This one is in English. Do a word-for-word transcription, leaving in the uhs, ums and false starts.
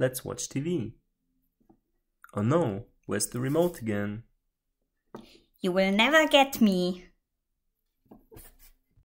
Let's watch T V. Oh no, where's the remote again? You will never get me.